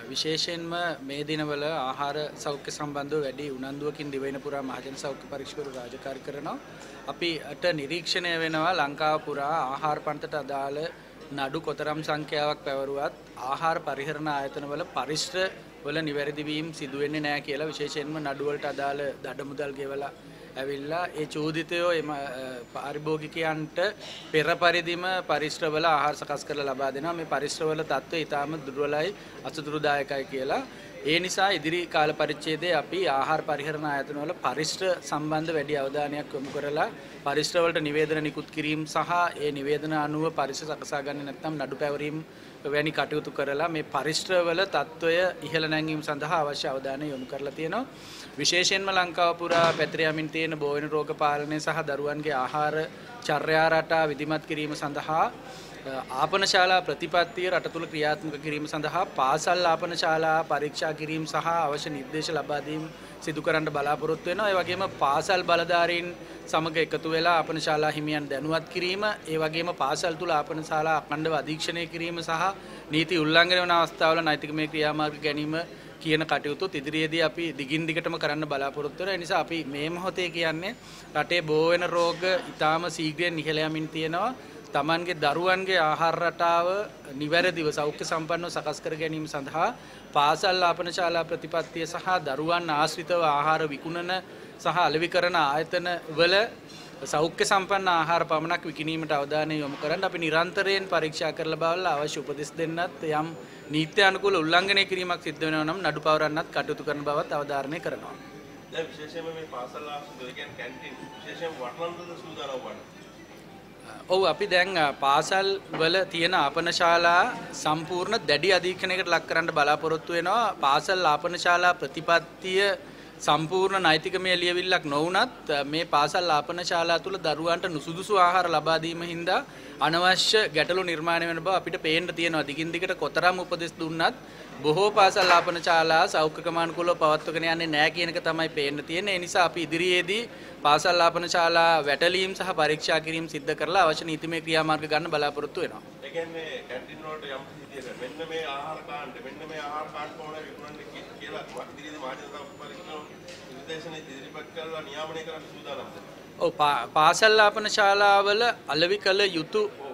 විශේෂයෙන්ම මේ දිනවල ආහාර සෞඛ්‍ය සම්බන්ධව වැඩි උනන්දුවකින් දිවයින පුරා මහජන සෞඛ්‍ය පරීක්ෂකවරු රාජකාරී කරනවා. අපිට නිරීක්ෂණය වෙනවා ලංකාව පුරා ආහාර පන්තිට අදාළ නඩු කොතරම් සංඛ්‍යාවක් පැවරුවත් ආහාර පරිහරණ ආයතනවල පරිශ්‍ර වල නිවැරදි වීම සිදු වෙන්නේ නැහැ කියලා විශේෂයෙන්ම නඩු වලට අදාළ දඩ මුදල් ගෙවලා ඇවිල්ලා ඒ චෝදිතයෝ එම පාරිභෝගිකයන්ට පෙර පරිදිම පරිශ්‍රවල ආහාර සකස් කරලා ලබා දෙනවා. මේ පරිශ්‍රවල තත්ත්වය ඊටාම දුර්වලයි අසතුරුදායකයි කියලා. ඒ නිසා ඉදිරි කාල පරිච්ඡේදයේ අපි ආහාර පරිහරණ ආයතනවල පරිශ්‍ර සම්බන්ධ වැඩි අවධානයක් යොමු කරලා පරිශ්‍රවලට නිවේදන නිකුත් කිරීම සහ ඒ නිවේදන අනුව පරිශ්‍ර සකසා ගන්න නැත්නම් නඩු පැවරීම වැනි කටයුතු කරලා මේ පරිශ්‍රවල තත්ත්වය ඉහළ නැංවීම සඳහා අවශ්‍ය අවධානය යොමු කරලා තියෙනවා. විශේෂයෙන්ම ලංකාව පුරා පැතිර යමින් තියෙන බෝවෙන රෝග පාලනය සහ දරුවන්ගේ ආහාර චර්යා රටා විධිමත් කිරීම සඳහා ආපනශාලා ප්‍රතිපත්තිය රට තුළ ක්‍රියාත්මක කිරීම සඳහා පාසල් ආපනශාලා පරීක්ෂා කිරීම සහ අවශ්‍ය නිර්දේශ ලබා දීම සිදු කරන්න බලාපොරොත්තු වෙනවා. ඒ වගේම පාසල් බලධාරීන් සමග එකතු වෙලා ආපනශාලා හිමියන් දැනුවත් කිරීම, ඒ වගේම පාසල් තුල ආපනශාලා අඛණ්ඩව අධීක්ෂණය කිරීම සහ නීති උල්ලංඝනය වන අවස්ථාවල නෛතිකමය ක්‍රියාමාර්ග ගැනීම කියන කටයුතු ඉදිරියේදී අපි දිගින් දිගටම කරන්න බලාපොරොත්තු වෙනවා. ඒ නිසා අපි මේ මොහොතේ කියන්නේ රටේ බෝ වෙන රෝග ඉතාම ශීඝ්‍රයෙන් ඉහළ යමින් තියෙනවා. තමන්ගේ දරුවන්ගේ ආහාර රටාව නිවැරදිව සෞඛ්‍ය සම්පන්නව සකස් කර ගැනීම සඳහා පාසල් ආපනශාලා ප්‍රතිපත්තිය සහ දරුවන් ආශ්‍රිතව ආහාර විකුණන සහ අලෙවි කරන ආයතන වල සෞඛ්‍ය සම්පන්න ආහාර පමණක් විකිණීමට අවධානය යොමු කරන්න අපි නිරන්තරයෙන් පරීක්ෂා කරලා බලලා අවශ්‍ය උපදෙස් දෙන්නත් යම් නීති අනුකූල උල්ලංඝනය කිරීමක් සිද්ධ වෙනවා නම් නඩු පවරන්නත් කටයුතු කරන බවත් අවධාරණය කරනවා. දැන් විශේෂයෙන්ම මේ පාසල් ආශ්‍රිතව කියන්නේ කැන්ටින් විශේෂයෙන් වටනන්ද සූදානම් වුණා. ඔව් අපි දැන් පාසල් වල තියෙන ආපනශාලා සම්පූර්ණ දැඩි අධීක්ෂණයකට ලක් කරන්න බලාපොරොත්තු වෙනවා. පාසල් ආපනශාලා ප්‍රතිපත්තිය සම්පූර්ණ නෛතිකමය ලියවිල්ලක් නොවුනත් මේ පාසල් ආපනශාලා තුල දරුවන්ට නුසුදුසු ආහාර ලබා දීම හින්දා අනවශ්‍ය ගැටලු නිර්මාණය වෙන බව අපිට පේන්න තියෙනවා. දිගින් දිගට කොතරම් උපදෙස් දුන්නත් බොහෝ පාසල් ආපනශාලා සෞඛ්‍ය ක්‍රමානුකූලව පවත්වගෙන යන්නේ නැහැ කියන එක තමයි පේන්න තියෙන්නේ. ඒ නිසා අපි ඉදිරියේදී පාසල් ආපනශාලා වැටලීම් සහ පරීක්ෂා කිරීම සිද්ධ කරලා අවශ්‍ය නීතිමය ක්‍රියාමාර්ග ගන්න බලාපොරොත්තු වෙනවා. ඒ කියන්නේ කැන්ටින් වලට යම් විදියට මෙන්න මේ ආහාර කාණ්ඩ මෙන්න මේ ආහාර කාණ්ඩ ඕනේ විකුණන්න කියලා ඉදිරියේදී මහජන පරීක්ෂණ නිර්දේශන ඉදිරිපත් කරලා නියාමනය කරන්න සූදානම්ද? ඔව් පාසල් ආපනශාලාවල අලෙවි කළ යුතු